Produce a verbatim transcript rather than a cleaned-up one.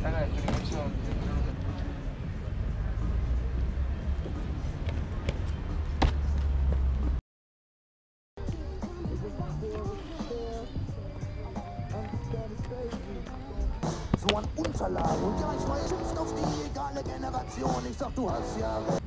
saga de Tony Wilson. So an Unterlagen und ja, ich weiß, schimpft auf die egale Generation. Ich sag, du hast ja recht.